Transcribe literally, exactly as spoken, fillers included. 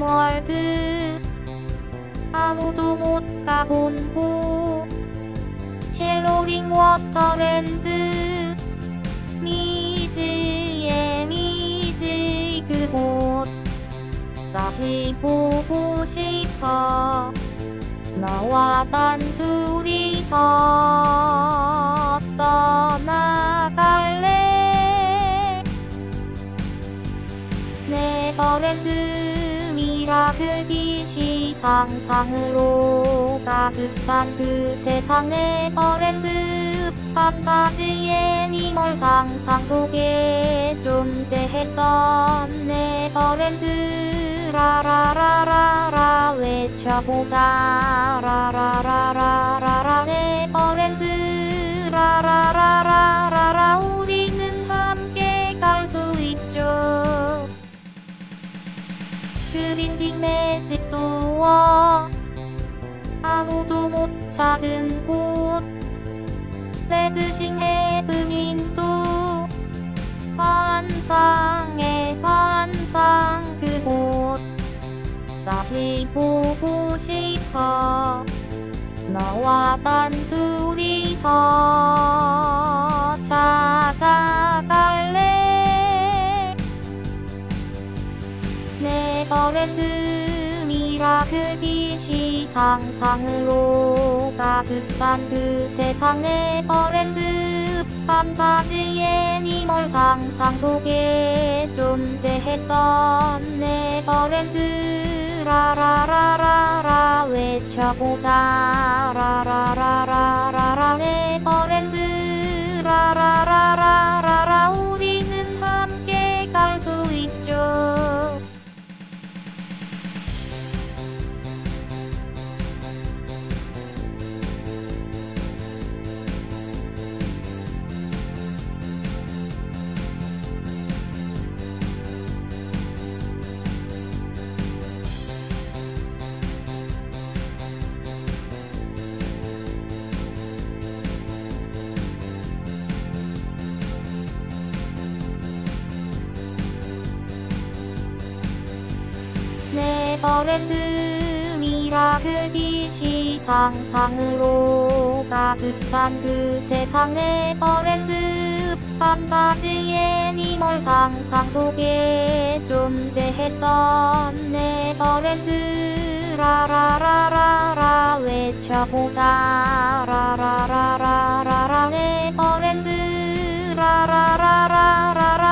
애니멀드 아무도 못 가본 곳 쉘로링 워터랜드 미즈의 미즈 그곳 다시 보고 싶어 나와 단둘이서 떠나갈래 네버랜드 미라클 빛이 상상으로 가득 찬 그 세상 네버랜드 판타지 애니멀 상상 속에 존재했던 네버랜드 라라라라라 외쳐보자 라라라라라라 네버랜드 라라라라라라 우리는 함께 갈 수 있죠. 그린딩 매직 도어 아무도 못 찾은 곳 레드싱 헤븐 윈도 환상의 환상 그곳 다시 보고 싶어 나와 단둘이서 찾아갈래 네버랜드 미라클 빛이 상상으로 가득 찬 그 세상 네버랜드 판타지 애니멀 상상 속에 존재했던 네버랜드 라라라라라 외쳐보자 라라라라라라 네버랜드 라라라라라라 우리는 함께 갈 수 있죠. 네버랜드 미라클 빛이 상상으로 가득 찬 그 세상 네버랜드 판타지 애니멀 상상 속에 존재했던 네버랜드 라라라라라 외쳐보자 라라라라라라 네버랜드 라라라라라라